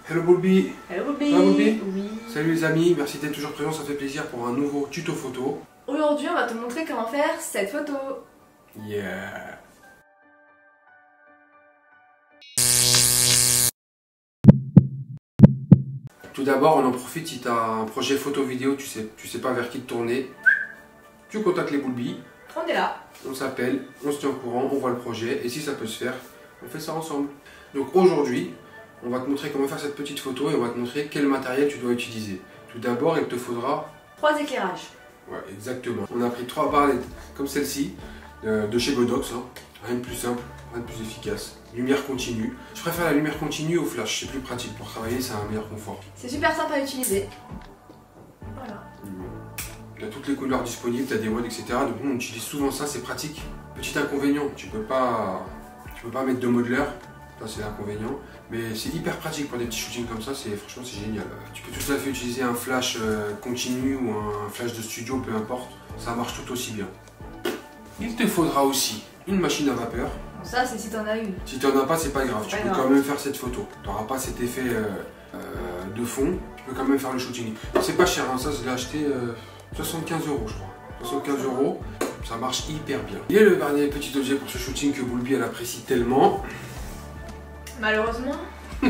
Hello Bulbi. Hello Bulbi. Ça va Bulbi? Oui. Salut les amis, merci d'être toujours présents, ça fait plaisir pour un nouveau tuto photo. Aujourd'hui on va te montrer comment faire cette photo. Yeah. Tout d'abord on en profite si tu as un projet photo vidéo, tu sais pas vers qui te tourner. Tu contactes les Bulbi. On est là. On s'appelle, on se tient au courant, on voit le projet et si ça peut se faire, on fait ça ensemble. Donc aujourd'hui, on va te montrer comment faire cette petite photo et on va te montrer quel matériel tu dois utiliser. Tout d'abord, il te faudra 3 éclairages. Ouais, exactement. On a pris 3 barres LED comme celle-ci, de chez Godox. Hein. Rien de plus simple, rien de plus efficace. Lumière continue. Je préfère la lumière continue au flash, c'est plus pratique pour travailler, ça a un meilleur confort. C'est super simple à utiliser. Voilà. Tu as toutes les couleurs disponibles, tu as des modes, etc. Donc nous on utilise souvent ça, c'est pratique. Petit inconvénient, tu peux pas mettre de modeleur, ça c'est l'inconvénient. Mais c'est hyper pratique pour des petits shootings comme ça, franchement c'est génial. Tu peux tout à fait utiliser un flash continu ou un flash de studio, peu importe, ça marche tout aussi bien. Il te faudra aussi une machine à vapeur. Bon, ça c'est si t'en as une. Si tu n'en as pas, c'est pas grave, tu peux quand même faire cette photo. Tu n'auras pas cet effet de fond, tu peux quand même faire le shooting. C'est pas cher, hein, ça je l'ai acheté 75 € je crois. 75 €, ça marche hyper bien. Et le dernier petit objet pour ce shooting que Bulbi elle apprécie tellement. Malheureusement. Oui.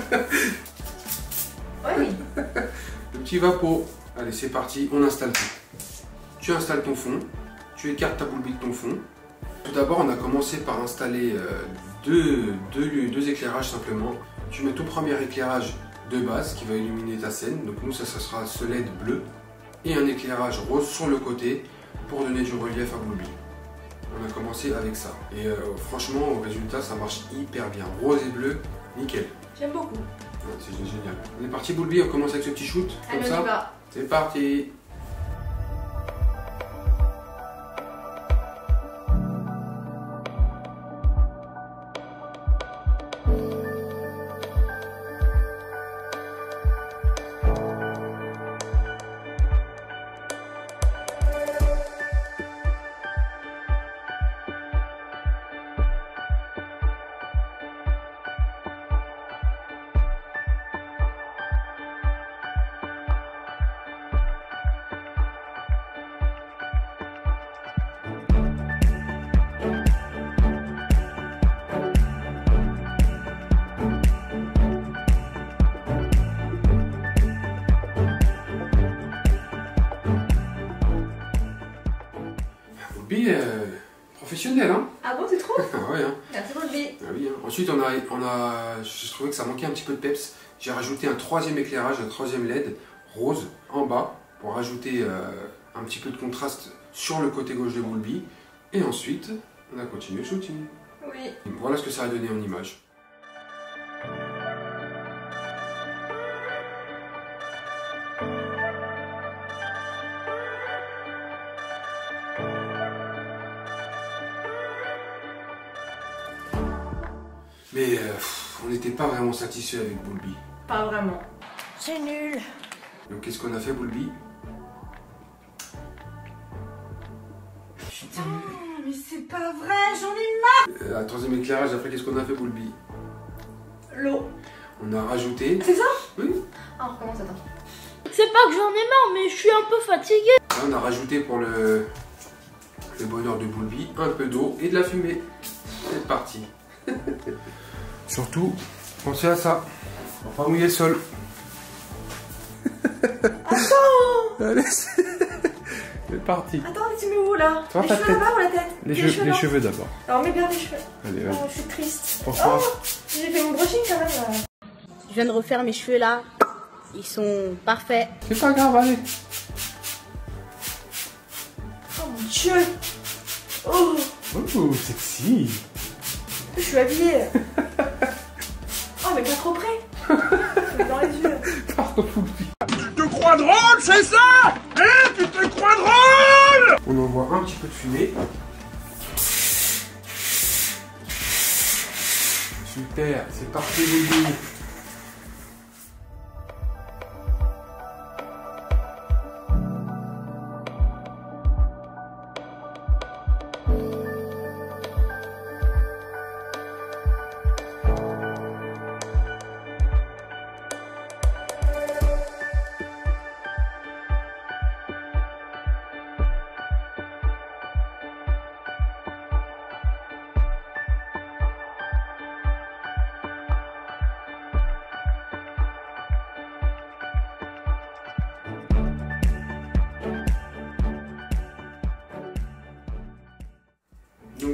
Le petit vapeau. Allez, c'est parti, on installe tout. Tu installes ton fond, tu écartes ta Bulbi de ton fond. Tout d'abord, on a commencé par installer deux éclairages simplement. Tu mets ton premier éclairage de base qui va illuminer ta scène. Donc nous, ça sera ce LED bleu. Et un éclairage rose sur le côté pour donner du relief à Bulbi. On a commencé avec ça. Et franchement, au résultat, ça marche hyper bien. Rose et bleu, nickel. J'aime beaucoup. Ouais, c'est génial. On est parti Bulbi, on commence avec ce petit shoot. Comme Allez, on y va. C'est parti. Bulbi, professionnel, hein. Ah bon, tu trouves? Ah ouais, hein. Merci Bulbi. Ah oui, hein. Ensuite, je trouvais que ça manquait un petit peu de peps. J'ai rajouté un troisième éclairage, un troisième LED rose en bas pour rajouter un petit peu de contraste sur le côté gauche de Bulbi. Et ensuite, on a continué le shooting. Oui. Voilà ce que ça a donné en image. Mais on n'était pas vraiment satisfait avec Bulbi. Pas vraiment. C'est nul. Donc qu'est-ce qu'on a fait Bulbi? Putain, mais c'est pas vrai, j'en ai marre. Un troisième éclairage, après qu'est-ce qu'on a fait Bulbi? L'eau. On a rajouté... C'est ça? Oui. Ah, on recommence, attends. C'est pas que j'en ai marre, mais je suis un peu fatiguée. Là, on a rajouté pour le bonheur de Bulbi un peu d'eau et de la fumée. C'est parti. Surtout, pensez à ça. On va pas mouiller le sol. Attends. Allez, c'est parti. Attends, tu mets où là? Toi, Les ta cheveux tête. là-bas ou la tête? Les cheveux d'abord. Alors mets bien les cheveux. Allez, Oh, vas-y. je suis triste. Pourquoi? Oh, j'ai fait mon brushing quand même. Je viens de refaire mes cheveux là. Ils sont parfaits. C'est pas grave, allez. Oh mon dieu. Oh, Oh, sexy. je suis habillée. Oh mais pas trop près. Je mets dans les yeux. Pardon, Bulbi. Tu te crois drôle, c'est ça? Hein? Tu te crois drôle? On envoie un petit peu de fumée. Super, c'est parti Bulbi.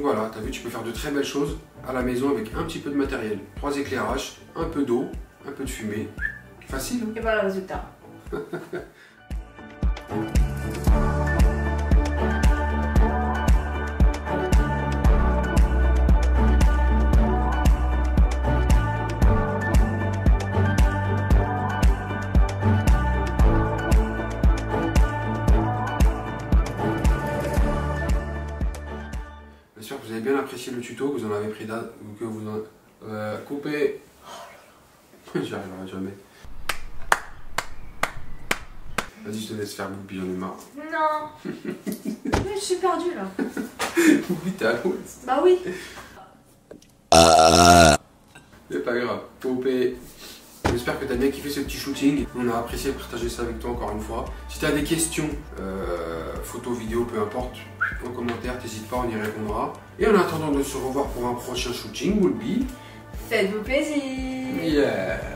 voilà, t'as vu, tu peux faire de très belles choses à la maison avec un petit peu de matériel. 3 éclairages, un peu d'eau, un peu de fumée. Facile, hein? Et voilà le résultat. J'espère que vous avez bien apprécié le tuto, que vous en avez pris date, ou que vous en... coupez. J'y arriverai jamais. Vas-y, je te laisse faire Boubi, j'en ai marre. Non. Mais je suis perdue là. Boubi, t'es à l'ouest. Bah oui. C'est pas grave. Coupez. J'espère que tu as bien kiffé ce petit shooting. On a apprécié de partager ça avec toi encore une fois. Si tu as des questions, photos, vidéos, peu importe, en commentaire, n'hésite pas, on y répondra. Et en attendant de se revoir pour un prochain shooting, Woolby, Faites-vous plaisir. yeah.